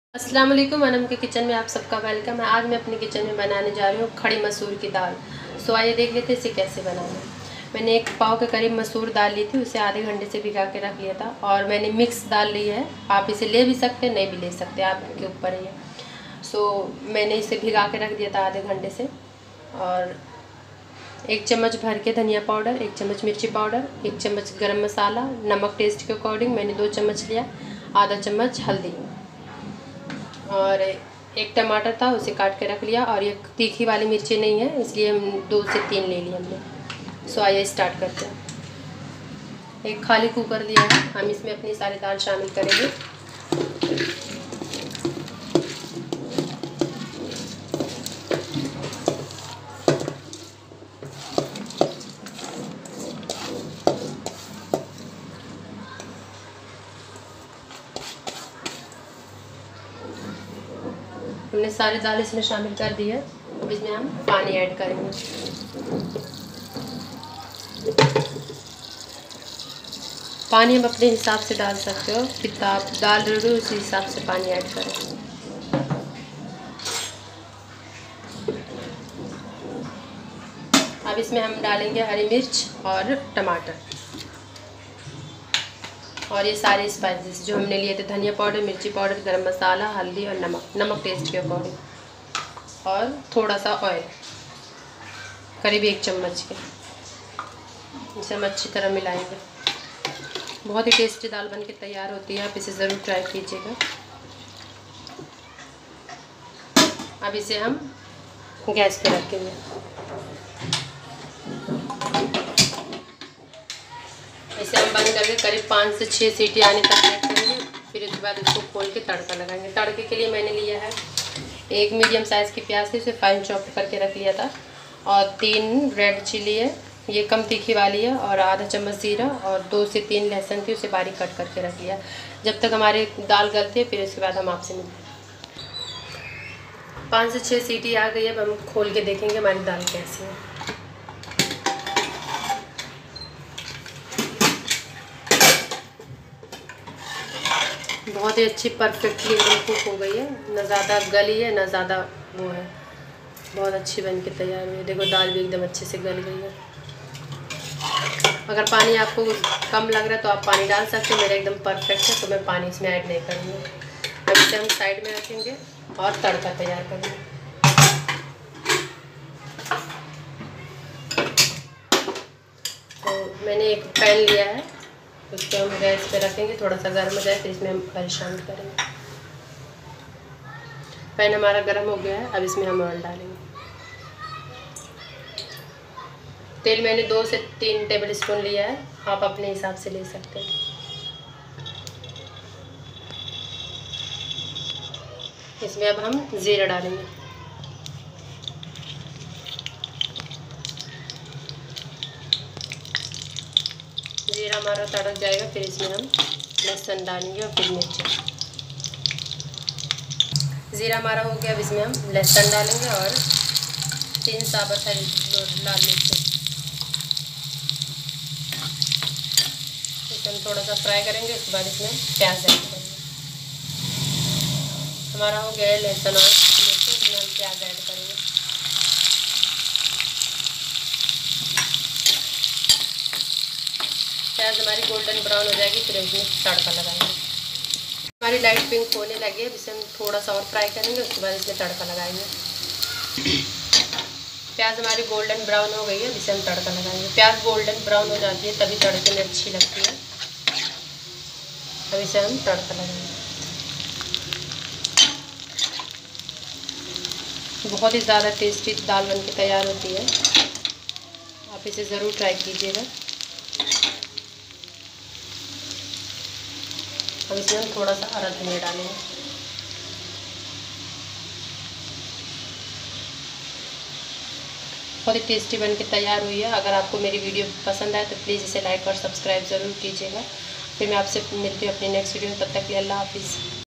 अस्सलाम वालेकुम। अनम के किचन में आप सबका वेलकम है। आज मैं अपने किचन में बनाने जा रही हूँ खड़ी मसूर की दाल। सो आइए देख लेते हैं इसे कैसे बनाना है। मैंने 1 पाव के करीब मसूर दाल ली थी, उसे आधे घंटे से भिगा के रख लिया था। और मैंने मिक्स दाल ली है, आप इसे ले भी सकते हैं, नहीं भी ले सकते, आपके ऊपर ही है। सो मैंने इसे भिगा के रख दिया था आधे घंटे से। और 1 चम्मच भर के धनिया पाउडर, 1 चम्मच मिर्ची पाउडर, 1 चम्मच गरम मसाला, नमक टेस्ट के अकॉर्डिंग मैंने 2 चम्मच लिया, आधा चम्मच हल्दी और 1 टमाटर था उसे काट के रख लिया। और ये तीखी वाली मिर्ची नहीं है, इसलिए हम 2 से 3 ले लिए हमने। सो आइए स्टार्ट करते हैं। एक खाली कुकर लिया है, हम इसमें अपनी सारी दाल शामिल करेंगे। हमने सारी दाल इसमें शामिल कर दी है। अब इसमें हम पानी ऐड करेंगे। पानी हम अपने हिसाब से डाल सकते हो, कितना आप डाल रहे हो उसी हिसाब से पानी ऐड करें। अब इसमें हम डालेंगे हरी मिर्च और टमाटर और ये सारे स्पाइसेस जो हमने लिए थे, धनिया पाउडर, मिर्ची पाउडर, गरम मसाला, हल्दी और नमक टेस्ट के अकॉर्डिंग। और थोड़ा सा ऑयल, करीब 1 चम्मच के। इसे हम अच्छी तरह मिलाएंगे। बहुत ही टेस्टी दाल बन के तैयार होती है, आप इसे ज़रूर ट्राई कीजिएगा। अब इसे हम गैस पे रखेंगे। इसे हम बंद करके करीब 5 से 6 सीटी आने तक रखेंगे। फिर उसके बाद इसको खोल के तड़का लगाएंगे। तड़के के लिए मैंने लिया है 1 मीडियम साइज़ की प्याज थी, उसे फाइन चॉप करके रख लिया था। और 3 रेड चिली है, ये कम तीखी वाली है। और आधा चम्मच जीरा और 2 से 3 लहसुन थी, उसे बारीक कट करके रख लिया। जब तक हमारे दाल गलती है, फिर उसके बाद हम आपसे मिलते हैं। 5 से 6 सीटी आ गई है। अब हम खोल के देखेंगे हमारी दाल कैसी है। बहुत ही अच्छी परफेक्टली एकदम कुक हो गई है, ना ज़्यादा गली है ना ज़्यादा वो है, बहुत अच्छी बन के तैयार हुई है। देखो दाल भी एकदम अच्छे से गल गई है। अगर पानी आपको कम लग रहा है तो आप पानी डाल सकते हो, मेरा एकदम परफेक्ट है तो मैं पानी इसमें ऐड नहीं करूँगी। अब इसे हम साइड में रखेंगे और तड़का तैयार करेंगे। तो मैंने एक पैन लिया है, उसको हम गैस पे रखेंगे, थोड़ा सा गर्म हो जाए फिर इसमें हम ऑयल शामिल करेंगे। पैन हमारा गर्म हो गया है, अब इसमें हम ऑयल डालेंगे। तेल मैंने 2 से 3 टेबल स्पून लिया है, आप अपने हिसाब से ले सकते हैं। इसमें अब हम जीरा डालेंगे। जीरा हमारा तड़क जाएगा, फिर इसमें हम लहसुन डालेंगे और फिर मिर्ची। जीरा हमारा हो गया, अब इसमें हम लहसुन डालेंगे और 3 साबुत हरी लाल मिर्च। इसे हम थोड़ा सा फ्राई करेंगे, उसके बाद इसमें प्याज ऐड करेंगे। हमारा हो गया है लहसुन और मिर्च, इसमें हम प्याज ऐड करेंगे। प्याज हमारी गोल्डन ब्राउन हो जाएगी, फिर इसमें तड़का लगाएंगे। हमारी लाइट पिंक होने लगी है, इसे हम थोड़ा सा और फ्राई करेंगे, उसके बाद इसमें तड़का लगाएंगे। प्याज हमारी गोल्डन ब्राउन हो गई है, इसे हम तड़का लगाएंगे। प्याज गोल्डन ब्राउन हो जाती है तभी तड़के में अच्छी लगती है। अब इसे हम तड़का लगाएंगे। बहुत ही ज़्यादा टेस्टी दाल बन के तैयार होती है, आप इसे ज़रूर ट्राई कीजिएगा। अब इसमें हम थोड़ा सा हरा धनिया डालेंगे। बहुत ही टेस्टी बन के तैयार हुई है। अगर आपको मेरी वीडियो पसंद आए तो प्लीज़ इसे लाइक और सब्सक्राइब ज़रूर कीजिएगा। फिर मैं आपसे मिलती हूँ अपनी नेक्स्ट वीडियो में, तब तक के लिए अल्लाह हाफिज़।